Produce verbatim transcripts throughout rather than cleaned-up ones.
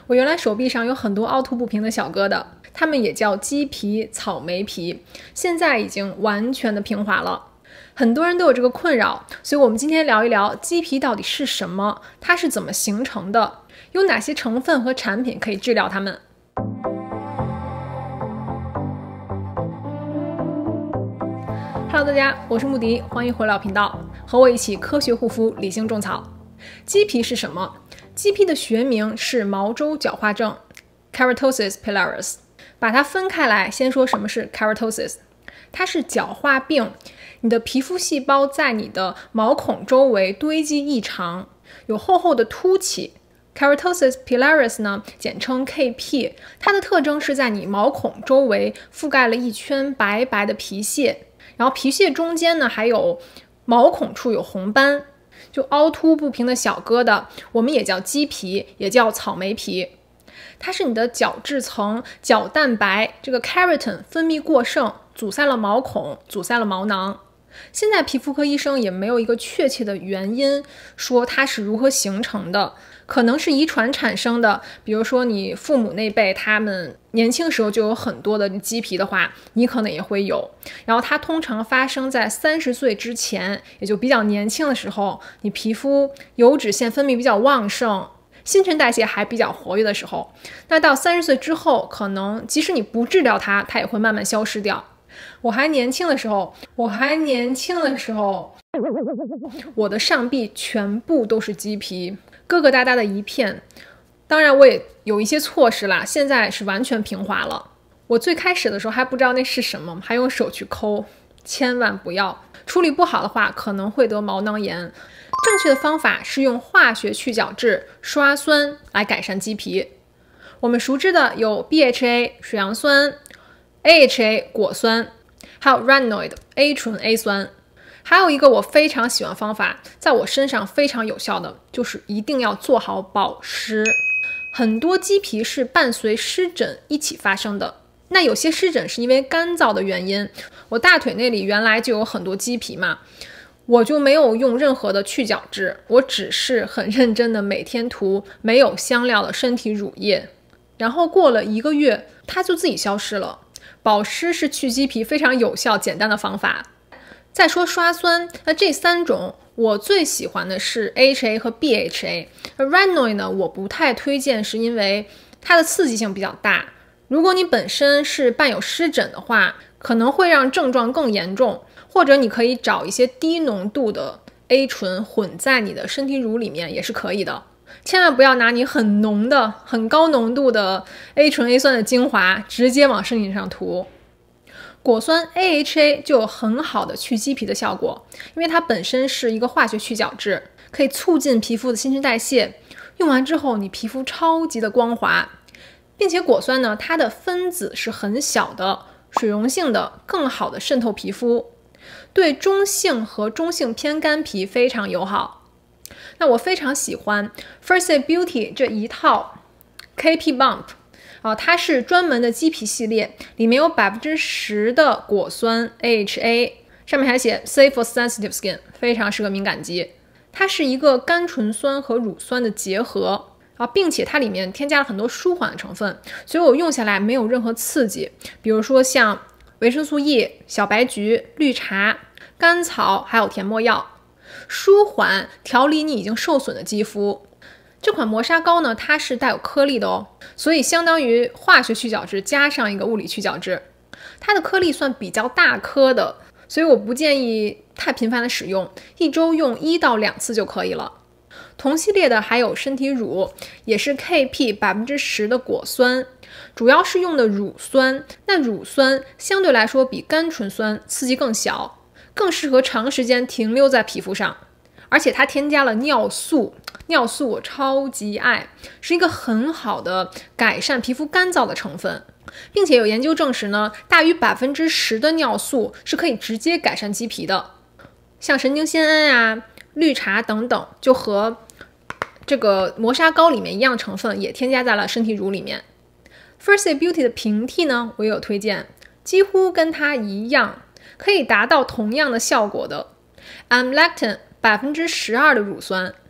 我原来手臂上有很多凹凸不平的小疙瘩，它们也叫鸡皮、草莓皮，现在已经完全的平滑了。很多人都有这个困扰，所以我们今天聊一聊鸡皮到底是什么，它是怎么形成的，有哪些成分和产品可以治疗它们。Hello， 大家，我是穆迪，欢迎回到频道，和我一起科学护肤，理性种草。鸡皮是什么？鸡皮的学名是毛周角化症 （Keratosis pilaris）。把它分开来，先说什么是 Keratosis。它是角化病，你的皮肤细胞在你的毛孔周围堆积异常，有厚厚的凸起。Keratosis pilaris 呢，简称 K P， 它的特征是在你毛孔周围覆盖了一圈白白的皮屑，然后皮屑中间呢还有毛孔处有红斑，就凹凸不平的小疙瘩，我们也叫鸡皮，也叫草莓皮。它是你的角质层角蛋白这个 keratin 分泌过剩，阻塞了毛孔，阻塞了毛囊。现在皮肤科医生也没有一个确切的原因说它是如何形成的，可能是遗传产生的，比如说你父母那辈他们年轻时候就有很多的鸡皮的话，你可能也会有。然后它通常发生在三十岁之前，也就比较年轻的时候，你皮肤油脂腺分泌比较旺盛，新陈代谢还比较活跃的时候。那到三十岁之后，可能即使你不治疗它，它也会慢慢消失掉。我还年轻的时候，我还年轻的时候，我的上臂全部都是鸡皮，疙疙瘩瘩的一片。当然我也有一些措施啦，现在是完全平滑了。我最开始的时候还不知道那是什么，还用手去抠，千万不要，处理不好的话可能会得毛囊炎。正确的方法是用化学去角质刷酸来改善鸡皮。我们熟知的有 B H A 水杨酸、A H A 果酸，还有 retinoid A 醇 A 酸。还有一个我非常喜欢方法，在我身上非常有效的，就是一定要做好保湿。很多鸡皮是伴随湿疹一起发生的，那有些湿疹是因为干燥的原因，我大腿那里原来就有很多鸡皮嘛，我就没有用任何的去角质，我只是很认真的每天涂没有香料的身体乳液，然后过了一个月它就自己消失了。保湿是去鸡皮非常有效简单的方法。再说刷酸，那这三种我最喜欢的是 A H A 和 B H A。 retinoid 呢，我不太推荐，是因为它的刺激性比较大，如果你本身是伴有湿疹的话，可能会让症状更严重，或者你可以找一些低浓度的 A 醇混在你的身体乳里面也是可以的。千万不要拿你很浓的很高浓度的 A 醇 A 酸的精华直接往身体上涂。果酸 A H A 就有很好的去鸡皮的效果，因为它本身是一个化学去角质，可以促进皮肤的新陈代谢，用完之后你皮肤超级的光滑，并且果酸呢，它的分子是很小的，水溶性的，更好的渗透皮肤，对中性和中性偏干皮非常友好。那我非常喜欢 First Aid Beauty 这一套 K P Bump，啊，它是专门的鸡皮系列，里面有 百分之十 的果酸 A H A， 上面还写 Safe for sensitive skin， 非常适合敏感肌。它是一个甘醇酸和乳酸的结合，啊，并且它里面添加了很多舒缓的成分，所以我用下来没有任何刺激，比如说像维生素 E、小白菊、绿茶、甘草，还有甜没药，舒缓调理你已经受损的肌肤。这款磨砂膏呢，它是带有颗粒的哦，所以相当于化学去角质加上一个物理去角质，它的颗粒算比较大颗的，所以我不建议太频繁的使用，一周用一到两次就可以了。同系列的还有身体乳，也是 K P 百分之十 的果酸，主要是用的乳酸，那乳酸相对来说比甘醇酸刺激更小，更适合长时间停留在皮肤上，而且它添加了尿素，尿素我超级爱，是一个很好的改善皮肤干燥的成分，并且有研究证实呢，大于 百分之十 的尿素是可以直接改善鸡皮的。像神经酰胺啊、绿茶等等，就和这个磨砂膏里面一样成分也添加在了身体乳里面。First Aid Beauty 的平替呢，我也有推荐，几乎跟它一样，可以达到同样的效果的 amlactin 百分之十二 的乳酸，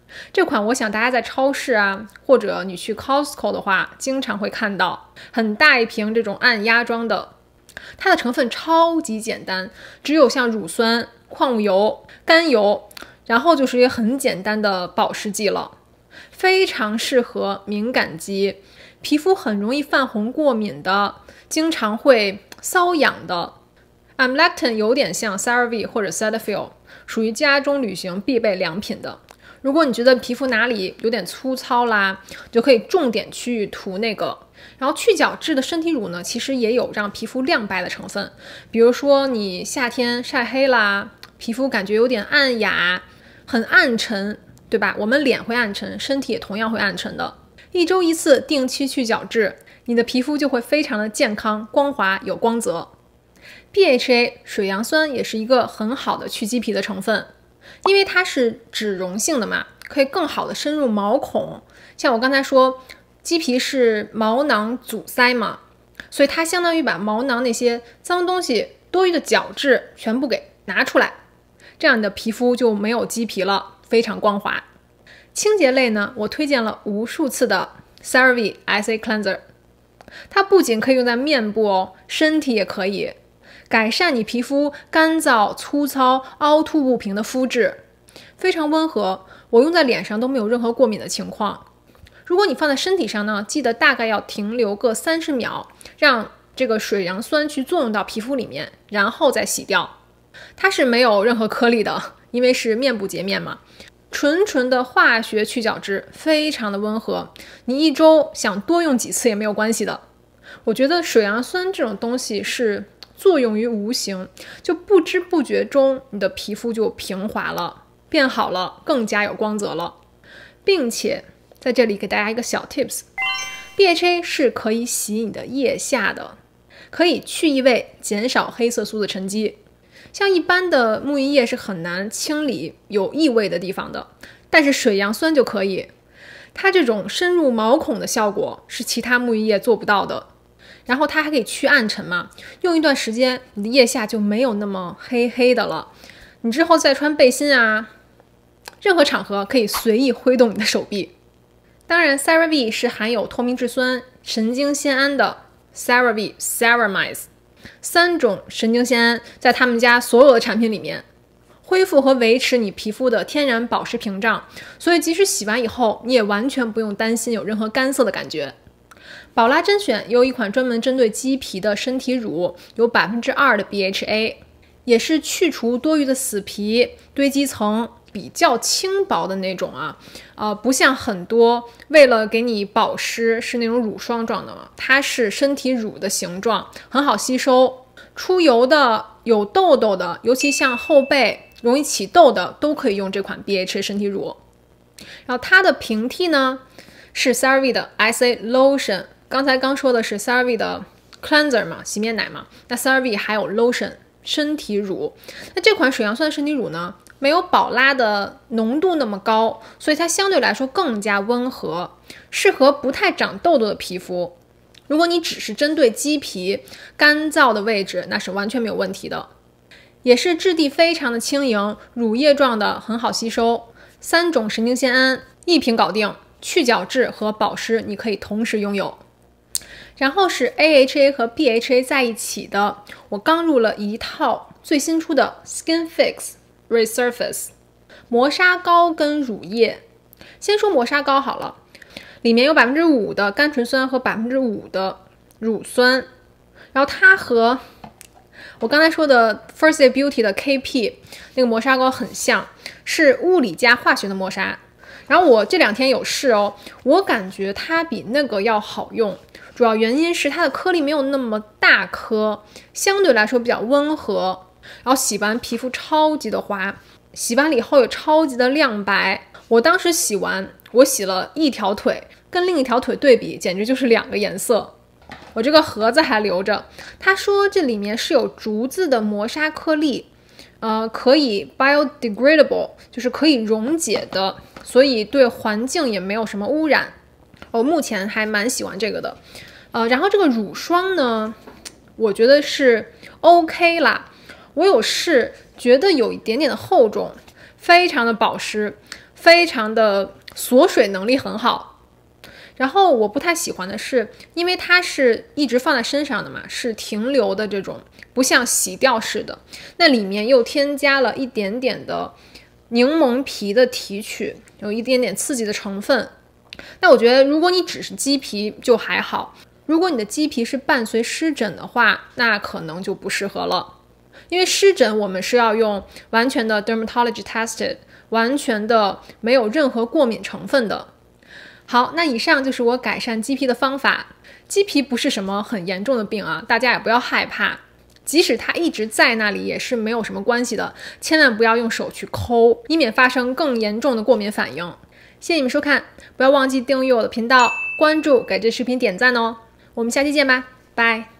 这款我想大家在超市啊，或者你去 Costco 的话，经常会看到很大一瓶这种按压装的，它的成分超级简单，只有像乳酸、矿物油、甘油，然后就是一个很简单的保湿剂了，非常适合敏感肌、皮肤很容易泛红过敏的，经常会瘙痒的。Amlectin 有点像 CeraVe 或者 Cetaphil， 属于家中旅行必备良品的。如果你觉得皮肤哪里有点粗糙啦，就可以重点去涂那个。然后去角质的身体乳呢，其实也有让皮肤亮白的成分，比如说你夏天晒黑啦，皮肤感觉有点暗哑，很暗沉，对吧？我们脸会暗沉，身体也同样会暗沉的。一周一次定期去角质，你的皮肤就会非常的健康、光滑、有光泽。B H A 水杨酸也是一个很好的去鸡皮的成分，因为它是脂溶性的嘛，可以更好的深入毛孔。像我刚才说，鸡皮是毛囊阻塞嘛，所以它相当于把毛囊那些脏东西、多余的角质全部给拿出来，这样你的皮肤就没有鸡皮了，非常光滑。清洁类呢，我推荐了无数次的 CeraVe S A Cleanser， 它不仅可以用在面部哦，身体也可以改善你皮肤干燥、粗糙、凹凸不平的肤质，非常温和，我用在脸上都没有任何过敏的情况。如果你放在身体上呢，记得大概要停留个三十秒，让这个水杨酸去作用到皮肤里面，然后再洗掉。它是没有任何颗粒的，因为是面部洁面嘛，纯纯的化学去角质，非常的温和，你一周想多用几次也没有关系的。我觉得水杨酸这种东西是作用于无形，就不知不觉中你的皮肤就平滑了，变好了，更加有光泽了。并且在这里给大家一个小 tips， B H A 是可以洗你的腋下的，可以去异味，减少黑色素的沉积。像一般的沐浴液是很难清理有异味的地方的，但是水杨酸就可以，它这种深入毛孔的效果是其他沐浴液做不到的。然后它还可以去暗沉嘛，用一段时间你的腋下就没有那么黑黑的了，你之后再穿背心啊，任何场合可以随意挥动你的手臂。当然 CeraVe 是含有透明质酸、神经酰胺的 CeraVe Ceramides， 三种神经酰胺在他们家所有的产品里面恢复和维持你皮肤的天然保湿屏障，所以即使洗完以后你也完全不用担心有任何干涩的感觉。宝拉甄选有一款专门针对鸡皮的身体乳，有 百分之二 的 B H A， 也是去除多余的死皮堆积层，比较轻薄的那种啊，呃，不像很多为了给你保湿是那种乳霜状的嘛，它是身体乳的形状，很好吸收。出油的、有痘痘的，尤其像后背容易起痘的，都可以用这款 B H A 身体乳。然后它的平替呢是 CeraVe 的 S A Lotion。刚才刚说的是 CeraVe 的 Cleanser 嘛，洗面奶嘛，那 CeraVe 还有 Lotion 身体乳。那这款水杨酸身体乳呢，没有宝拉的浓度那么高，所以它相对来说更加温和，适合不太长痘痘的皮肤。如果你只是针对鸡皮干燥的位置，那是完全没有问题的。也是质地非常的轻盈，乳液状的，很好吸收。三种神经酰胺一瓶搞定，去角质和保湿你可以同时拥有。然后是 A H A 和 B H A 在一起的，我刚入了一套最新出的 Skin Fix Resurface 磨砂膏跟乳液。先说磨砂膏好了，里面有 百分之五 的甘醇酸和 百分之五 的乳酸，然后它和我刚才说的 First Aid Beauty 的 K P 那个磨砂膏很像，是物理加化学的磨砂。然后我这两天有试哦，我感觉它比那个要好用，主要原因是它的颗粒没有那么大颗，相对来说比较温和，然后洗完皮肤超级的滑，洗完了以后有超级的亮白。我当时洗完，我洗了一条腿，跟另一条腿对比，简直就是两个颜色。我这个盒子还留着，他说这里面是有竹子的磨砂颗粒，呃，可以 biodegradable， 就是可以溶解的，所以对环境也没有什么污染。我目前还蛮喜欢这个的。呃，然后这个乳霜呢，我觉得是 OK 啦。我有试，觉得有一点点的厚重，非常的保湿， 非常的锁水能力很好。然后我不太喜欢的是，因为它是一直放在身上的嘛，是停留的这种，不像洗掉式的。那里面又添加了一点点的柠檬皮的提取，有一点点刺激的成分。那我觉得如果你只是鸡皮就还好，如果你的鸡皮是伴随湿疹的话，那可能就不适合了。因为湿疹我们是要用完全的 dermatology tested， 完全的没有任何过敏成分的。好，那以上就是我改善鸡皮的方法。鸡皮不是什么很严重的病啊，大家也不要害怕。即使它一直在那里也是没有什么关系的，千万不要用手去抠，以免发生更严重的过敏反应。谢谢你们收看，不要忘记订阅我的频道，关注，给这视频点赞哦。我们下期见吧，拜。